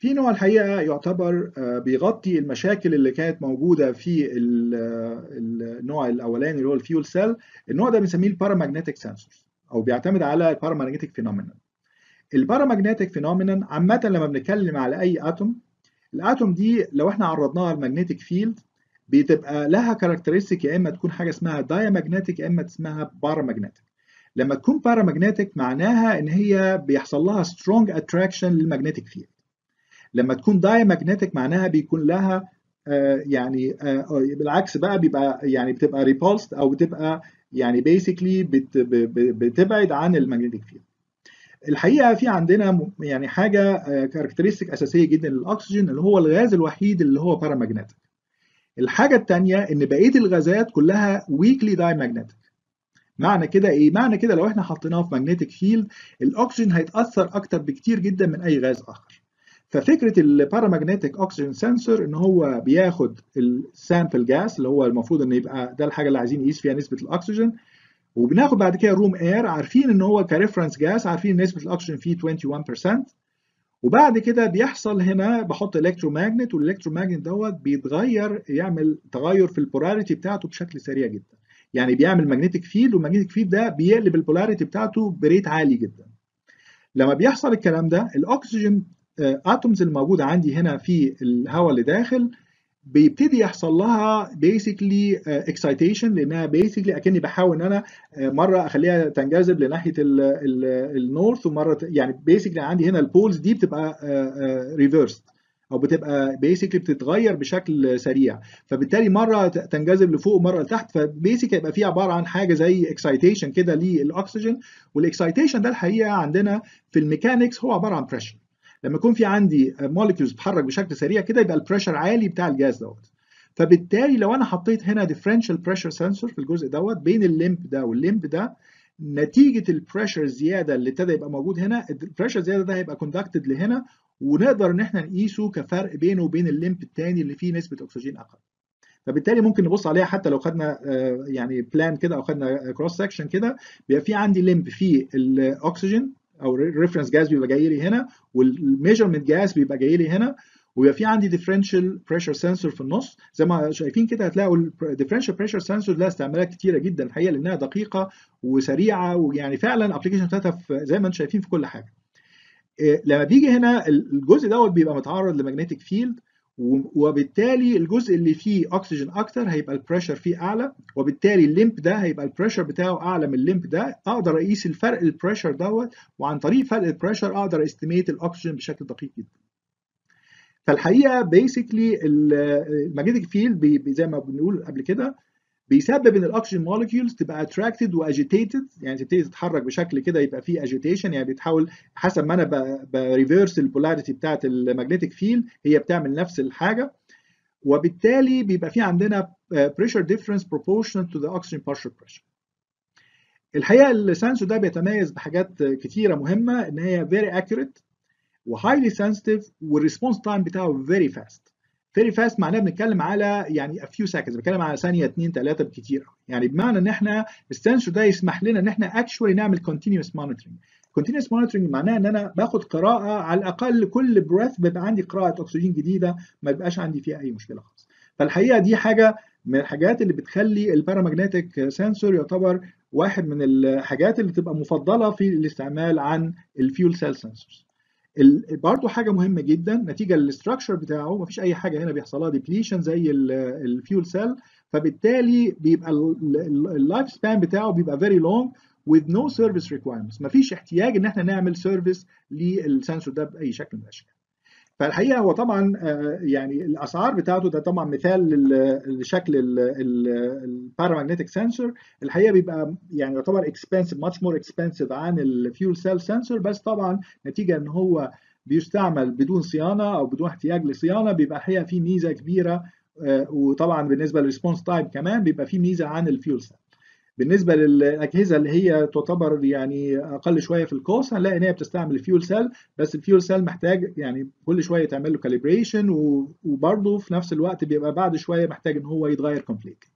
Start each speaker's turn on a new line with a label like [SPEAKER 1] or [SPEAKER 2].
[SPEAKER 1] في نوع الحقيقة يعتبر بيغطي المشاكل اللي كانت موجودة في النوع الأولاني اللي هو الفيول سيل. النوع ده بنسميه البارامagnetic سنسورز أو بيعتمد على البارامagnetic فينومينا. البارامagnetic فينومينا عامة لما بنتكلم على أي أتوم، الأتوم دي لو احنا عرضناها للمagnetic فيلد بتبقى لها كاركترستيك، يا إما تكون حاجة اسمها diamagnetic يا إما اسمها بارامagnetic. لما تكون بارامagnetic معناها إن هي بيحصل لها strong attraction للمagnetic فيلد. لما تكون diamagnetic معناها بيكون لها بالعكس بقى، بيبقى يعني بتبقى repulsed او بتبقى يعني basically بتبعد عن المagnetic فيلد. الحقيقه في عندنا يعني حاجه كاركترستيك اساسيه جدا للاكسجين، اللي هو الغاز الوحيد اللي هو بارامagnetic. الحاجه الثانيه ان بقيه الغازات كلها weakly diamagnetic. معنى كده ايه؟ معنى كده لو احنا حطيناه في magnetic field الاكسجين هيتاثر اكتر بكتير جدا من اي غاز اخر. ففكره البارامagnetic اوكسجين سنسور ان هو بياخد السامبل جاس اللي هو المفروض ان يبقى ده الحاجه اللي عايزين نقيس فيها نسبه الاكسجين، وبناخد بعد كده روم اير عارفين ان هو كريفرنس جاس، عارفين نسبه الاكسجين فيه 21%، وبعد كده بيحصل هنا بحط الكترومagnet، والالكترومagnet دوت بيتغير، يعمل تغير في البولاريتي بتاعته بشكل سريع جدا. يعني بيعمل ماجنتيك فيلد، والماجنتيك فيلد ده بيقلب البولاريتي بتاعته بريت عالي جدا. لما بيحصل الكلام ده الاكسجين اتومز الموجوده عندي هنا في الهواء اللي داخل بيبتدي يحصل لها بيسكلي اكسايتيشن، لانها بيسكلي اكني بحاول ان انا مره اخليها تنجذب لناحيه النورث، ومره يعني بيسكلي عندي هنا البولز دي بتبقى ريفيرست او بتبقى بيسكلي بتتغير بشكل سريع، فبالتالي مره تنجذب لفوق ومره لتحت، فبيسكلي يبقى فيه عباره عن حاجه زي اكسايتيشن كده للاكسجين. والاكسايتيشن ده الحقيقه عندنا في الميكانكس هو عباره عن بريشر. لما يكون في عندي مولكيولز بتتحرك بشكل سريع كده يبقى البريشر عالي بتاع الجاز دوت. فبالتالي لو انا حطيت هنا ديفرنشال بريشر سنسور في الجزء دوت بين الليمب ده والليمب ده، نتيجه البريشر الزياده اللي ابتدى يبقى موجود هنا، البريشر الزياده ده هيبقى كوندكتد لهنا، ونقدر ان احنا نقيسه كفرق بينه وبين الليمب الثاني اللي فيه نسبه اكسجين اقل. فبالتالي ممكن نبص عليها حتى لو خدنا يعني بلان كده او خدنا كروس سكشن كده، بيبقى في عندي ليمب فيه الاكسجين او ريفرنس جاز بيبقى جاي لي هنا، والميجرمنت جاز بيبقى جاي لي هنا، ويبقى في عندي ديفرنشال بريشر سنسور في النص. زي ما شايفين كده هتلاقوا الديفرنشال بريشر سنسور لها استعمالات كتيره جدا الحقيقه، لانها دقيقه وسريعه، ويعني فعلا الابلكيشن بتاعتها زي ما انتم شايفين في كل حاجه. لما بيجي هنا الجزء دوت بيبقى متعرض لمagnetic فيلد، وبالتالي الجزء اللي فيه اكسجين اكتر هيبقى البريشر فيه اعلى، وبالتالي الليمب ده هيبقى البريشر بتاعه اعلى من الليمب ده. اقدر اقيس الفرق البريشر دوت، وعن طريق فرق البريشر اقدر استيميت الاكسجين بشكل دقيق جدا. فالحقيقه بيسكلي الماجنتيك فيلد زي ما بنقول قبل كده بيسبب ان الاكسجين مولكيولز تبقى اتراكتد واجيتيتد، يعني تبتدي تتحرك بشكل كده يبقى فيه اجيتيشن، يعني بتحاول حسب ما انا بريفيرس البولاريتي بتاعت الماجنتيك فيلد هي بتعمل نفس الحاجه، وبالتالي بيبقى في عندنا pressure difference proportional to the oxygen partial pressure. الحقيقه السنسور ده بيتميز بحاجات كتيره مهمه، ان هي very accurate وhighly sensitive، والريسبونس تايم بتاعه very fast. very fast معناه بنتكلم على يعني a few seconds، بنتكلم على ثانيه 2 3 بالكتير، يعني بمعنى ان احنا السنسور ده يسمح لنا ان احنا actually نعمل continuous monitoring. continuous monitoring معناه ان انا باخد قراءه على الاقل كل breath بيبقى عندي قراءه اكسجين جديده، ما يبقاش عندي فيها اي مشكله خالص. فالحقيقه دي حاجه من الحاجات اللي بتخلي البارامagnetic سنسور يعتبر واحد من الحاجات اللي تبقى مفضله في الاستعمال عن الفيول سيل سنسورز. برضه حاجه مهمه جدا، نتيجه للاستراكشر بتاعه مفيش اي حاجه هنا بيحصل لها ديبليشن زي الفيول سيل، فبالتالي بيبقى اللايف سبان بتاعه بيبقى فيري لونج with no service requirements. مفيش احتياج ان احنا نعمل سيرفيس للسنسور ده باي شكل من الاشكال. فالحقيقه هو طبعا يعني الاسعار بتاعته ده طبعا مثال لشكل البارامagnetic سنسور. الحقيقه بيبقى يعني يعتبر expensive much more expensive عن الفيول سيل سنسور، بس طبعا نتيجه ان هو بيستعمل بدون صيانه او بدون احتياج لصيانه بيبقى الحقيقه في ميزه كبيره، وطبعا بالنسبه للريسبونس تايم كمان بيبقى في ميزه عن الفيول سيل. بالنسبه للاجهزه اللي هي تعتبر يعني اقل شويه في الكوست هنلاقي ان هي بتستعمل الفيول سيل، بس الفيول سيل محتاج يعني كل شويه تعمل له كاليبريشن، وبرضه في نفس الوقت بيبقى بعد شويه محتاج ان هو يتغير كومبليتلي.